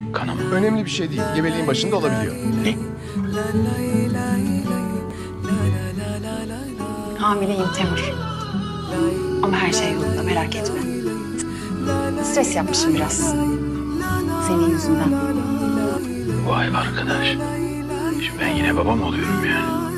Kanama. Önemli bir şey değil. Gebeliğin başında olabiliyor. Ne? Hamileyim Temur. Ama her şey yolunda, merak etme. Stres yapmışım biraz. Senin yüzünden. Vay arkadaş. Şimdi ben yine babam oluyorum yani.